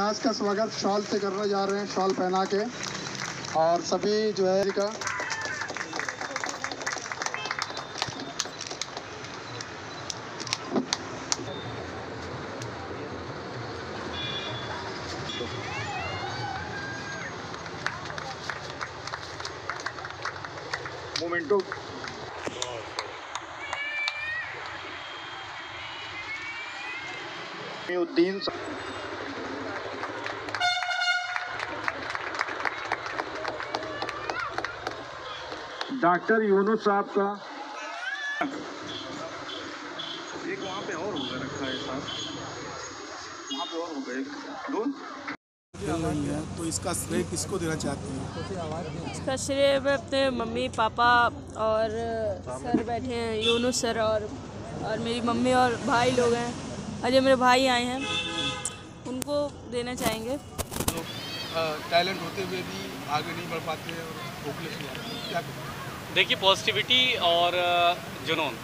Match का स्वागत shawl से करने जा रहे हैं, शॉल पहना के। और सभी जो है का मोमेंटो उद्दीन डॉक्टर यूनुस साहब का एक वहाँ पे और होगा रखा है साहब, वहाँ पे और होगा एक दो है, तो इसका श्रेय किसको देना चाहती हैं? इसका श्रेय मैं अपने मम्मी पापा और सर बैठे हैं, यूनुस सर और मेरी मम्मी और भाई लोग हैं, अजय मेरे भाई आए हैं, उनको देना चाहेंगे। तो टैलेंट होते हुए भी आगे नहीं बढ़ पाते हैं और होपलेस हो जाते हैं, क्या करें? देखिए, पॉजिटिविटी और जुनून,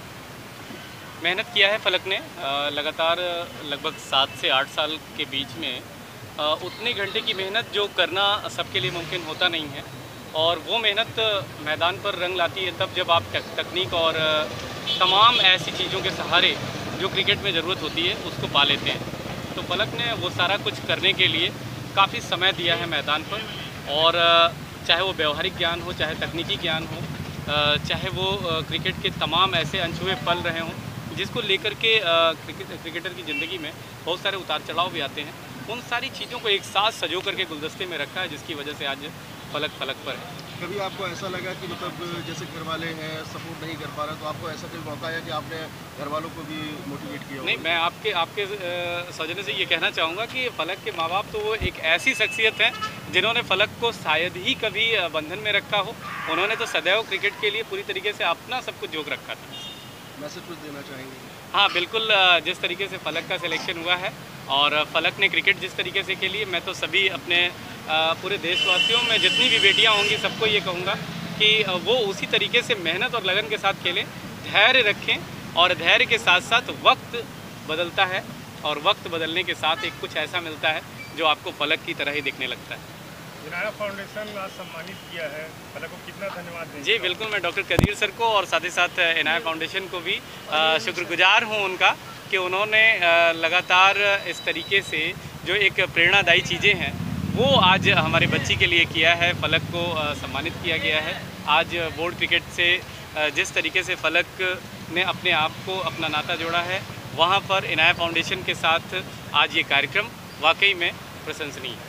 मेहनत किया है फलक ने लगातार लगभग 7 से 8 साल के बीच में। उतने घंटे की मेहनत जो करना सबके लिए मुमकिन होता नहीं है, और वो मेहनत मैदान पर रंग लाती है तब जब आप तकनीक और तमाम ऐसी चीज़ों के सहारे जो क्रिकेट में ज़रूरत होती है उसको पा लेते हैं। तो फलक ने वो सारा कुछ करने के लिए काफ़ी समय दिया है मैदान पर, और चाहे वो व्यवहारिक ज्ञान हो, चाहे तकनीकी ज्ञान हो, चाहे वो क्रिकेट के तमाम ऐसे अनछुए पल रहे हों जिसको लेकर के क्रिकेटर की ज़िंदगी में बहुत सारे उतार चढ़ाव भी आते हैं, उन सारी चीज़ों को एक साथ सजो करके गुलदस्ते में रखा है, जिसकी वजह से आज फलक पर है। कभी आपको ऐसा लगा कि मतलब जैसे घर वाले हैं सपोर्ट नहीं कर पा रहे, तो आपको ऐसा कोई मौका आया कि आपने घर वालों को भी मोटिवेट किया? नहीं, मैं आपके सौजन्य से ये कहना चाहूँगा कि फलक के माँ बाप तो वो एक ऐसी शख्सियत हैं जिन्होंने फलक को शायद ही कभी बंधन में रखा हो। उन्होंने तो सदैव क्रिकेट के लिए पूरी तरीके से अपना सब कुछ झोंक रखा था। मैसेज कुछ देना चाहेंगे? हाँ बिल्कुल, जिस तरीके से फलक का सिलेक्शन हुआ है और फलक ने क्रिकेट जिस तरीके से खेली, मैं तो सभी अपने पूरे देशवासियों में जितनी भी बेटियां होंगी सबको ये कहूँगा कि वो उसी तरीके से मेहनत और लगन के साथ खेलें, धैर्य रखें, और धैर्य के साथ साथ वक्त बदलता है, और वक्त बदलने के साथ एक कुछ ऐसा मिलता है जो आपको फलक की तरह ही दिखने लगता है। इनाया फाउंडेशन आज सम्मानित किया है, फलक को कितना धन्यवाद दें? जी बिल्कुल, मैं डॉक्टर कदीर सर को और साथ ही साथ इनाया फाउंडेशन को भी शुक्रगुजार हूँ उनका कि उन्होंने लगातार इस तरीके से जो एक प्रेरणादायी चीज़ें हैं वो आज हमारे बच्ची के लिए किया है। फलक को सम्मानित किया गया है। आज बोर्ड क्रिकेट से जिस तरीके से फलक ने अपने आप को अपना नाता जोड़ा है, वहाँ पर इनाया फाउंडेशन के साथ आज ये कार्यक्रम वाकई में प्रशंसनीय है,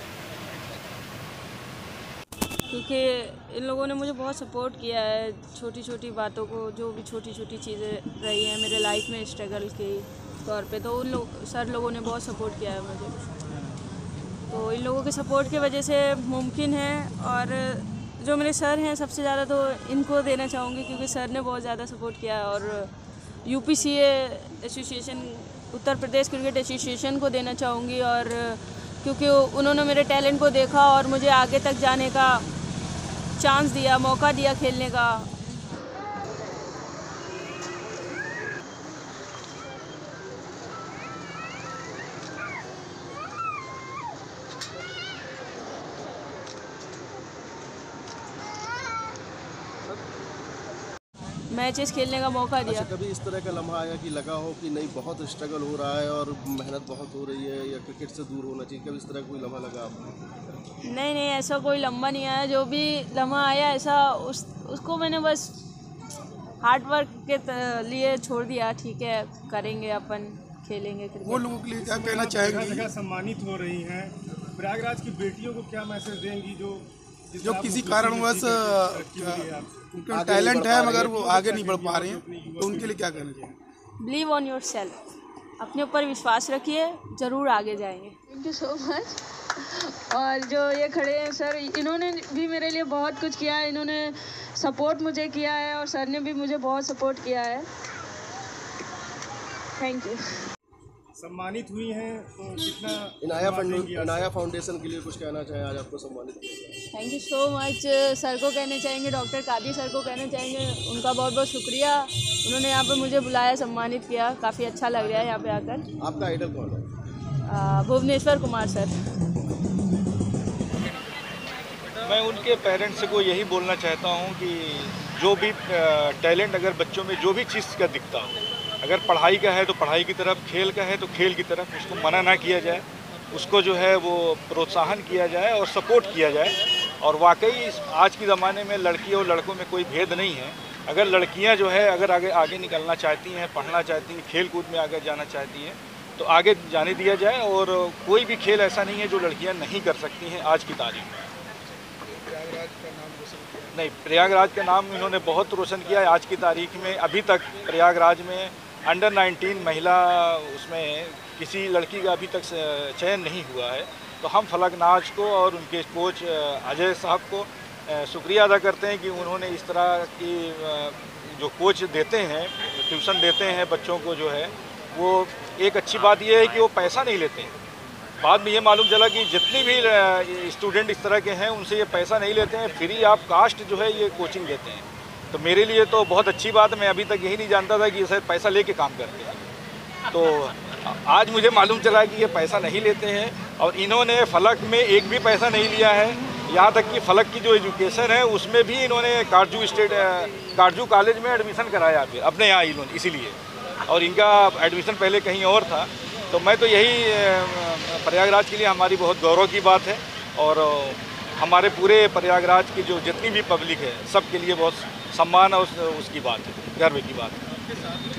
क्योंकि इन लोगों ने मुझे बहुत सपोर्ट किया है, छोटी छोटी बातों को, जो भी छोटी छोटी चीज़ें रही हैं मेरे लाइफ में स्ट्रगल के तौर पे, तो उन सर लोगों ने बहुत सपोर्ट किया है मुझे। तो इन लोगों के सपोर्ट की वजह से मुमकिन है, और जो मेरे सर हैं सबसे ज़्यादा तो इनको देना चाहूँगी, क्योंकि सर ने बहुत ज़्यादा सपोर्ट किया है। और UPCA association, Uttar Pradesh cricket association को देना चाहूँगी, और क्योंकि उन्होंने मेरे टैलेंट को देखा और मुझे आगे तक जाने का चांस दिया, मौका दिया खेलने का। मैचेस खेलने का मौका दिया। अच्छा, कभी इस तरह का लम्हा आया कि लगा हो कि नहीं बहुत स्ट्रगल हो रहा है और मेहनत बहुत हो रही है, या क्रिकेट से दूर होना चाहिए, कभी इस तरह कोई लम्हा लगा आपको? नहीं, ऐसा कोई लम्हा नहीं आया। जो भी लम्हा आया ऐसा उसको मैंने बस हार्ड वर्क के लिए छोड़ दिया। ठीक है, करेंगे, अपन खेलेंगे क्रिकेट। वो लोगों के लिए क्या कहना चाहेंगे? जगह सम्मानित हो रही हैं, प्रयागराज की बेटियों को क्या मैसेज देंगी जो किसी कारणवश उनका टैलेंट है मगर वो आगे नहीं बढ़ पा रहे हैं, तो उनके लिए क्या कहना चाहिए? बिलीव ऑन योर सेल्फ, अपने ऊपर विश्वास रखिए, ज़रूर आगे जाएंगे। Thank you so much. और जो ये खड़े हैं सर, इन्होंने भी मेरे लिए बहुत कुछ किया है, इन्होंने सपोर्ट मुझे किया है, और सर ने भी मुझे बहुत सपोर्ट किया है। Thank you. सम्मानित हुई हैं तो कितना इनाया फाउंडेशन के लिए कुछ कहना चाहें? आज आपको सम्मानित किया। Thank you so much. Sir को कहना चाहेंगे, डॉक्टर कादिर सर को कहना चाहेंगे, उनका बहुत बहुत शुक्रिया। उन्होंने यहाँ पर मुझे बुलाया, सम्मानित किया, काफ़ी अच्छा लग रहा है यहाँ पे आकर। आपका आइडल कौन है? भुवनेश्वर कुमार सर। मैं उनके पेरेंट्स को यही बोलना चाहता हूँ कि जो भी टैलेंट अगर बच्चों में जो भी चीज़ का दिखता हो, अगर पढ़ाई का है तो पढ़ाई की तरफ, खेल का है तो खेल की तरफ, उसको मना ना किया जाए, उसको जो है वो प्रोत्साहन किया जाए और सपोर्ट किया जाए। और वाकई आज के ज़माने में लड़की और लड़कों में कोई भेद नहीं है। अगर लड़कियां जो है अगर आगे निकलना चाहती हैं, पढ़ना चाहती हैं, खेल कूद में आगे जाना चाहती हैं तो आगे जाने दिया जाए। और कोई भी खेल ऐसा नहीं है जो लड़कियां नहीं कर सकती हैं आज की तारीख में। प्रयागराज का नाम रोशन किया। नहीं, प्रयागराज का नाम इन्होंने बहुत रोशन किया है। आज की तारीख में अभी तक प्रयागराज में अंडर 19 महिला उसमें किसी लड़की का अभी तक चयन नहीं हुआ है। तो हम फलकनाज को और उनके कोच अजय साहब को शुक्रिया अदा करते हैं कि उन्होंने इस तरह की जो कोच देते हैं, ट्यूशन देते हैं बच्चों को, जो है वो एक अच्छी बात यह है कि वो पैसा नहीं लेते हैं। बाद में ये मालूम चला कि जितनी भी स्टूडेंट इस तरह के हैं उनसे ये पैसा नहीं लेते हैं, फ्री ऑफ कास्ट जो है ये कोचिंग देते हैं। तो मेरे लिए तो बहुत अच्छी बात है। मैं अभी तक यही नहीं जानता था कि ये शायद पैसा लेके काम करते हैं। तो आज मुझे मालूम चला कि ये पैसा नहीं लेते हैं और इन्होंने फलक में एक भी पैसा नहीं लिया है। यहाँ तक कि फलक की जो एजुकेशन है उसमें भी इन्होंने कारजू कॉलेज में एडमिशन कराया फिर अपने यहाँ इन्होंने, इसीलिए। और इनका एडमिशन पहले कहीं और था। तो मैं तो यही प्रयागराज के लिए हमारी बहुत गौरव की बात है और हमारे पूरे प्रयागराज की जो जितनी भी पब्लिक है सबके लिए बहुत सम्मान और उसकी बात है, गर्व की बात है।